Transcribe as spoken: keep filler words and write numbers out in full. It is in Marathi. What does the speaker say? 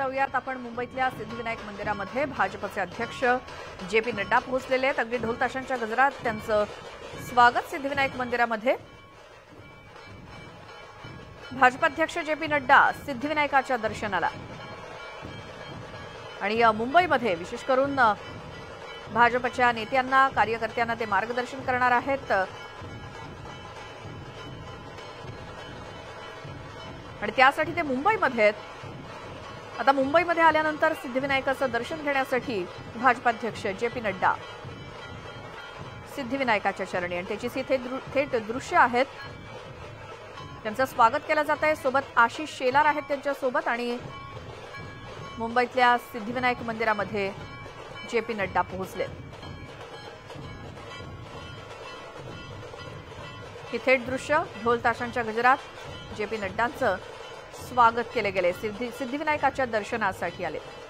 जाऊयात आपण मुंबईतल्या सिद्धिविनायक मंदिरामध्ये भाजपचे अध्यक्ष जे पी नड्डा पोहोचलेले आहेत। अगदी ढोल ताशांच्या गजरात त्यांचं स्वागत सिद्धिविनायक मंदिरामध्ये। भाजपाध्यक्ष जे पी नड्डा सिद्धिविनायकाच्या दर्शनाला आणि मुंबईमध्ये विशेष करून भाजपच्या नेत्यांना कार्यकर्त्यांना ते मार्गदर्शन करणार आहेत। आणि त्यासाठी ते मुंबईमध्ये आहेत। आता मुंबईमध्ये आल्यानंतर सिद्धिविनायकाचं दर्शन घेण्यासाठी भाजपाध्यक्ष जे पी नड्डा सिद्धिविनायकाच्या चरणी आणि त्याची थेट दृश्य आहेत। त्यांचं स्वागत केलं जात आहे। सोबत आशिष शेलार आहेत त्यांच्या सोबत आणि मुंबईतल्या सिद्धिविनायक मंदिरामध्ये जे पी नड्डा पोहोचले। ही थेट दृश्य ढोल ताशांच्या गजरात जे पी नड्डांचं स्वागत केले गेले। सिद्धी सिद्धिविनायकाच्या दर्शनासाठी आले।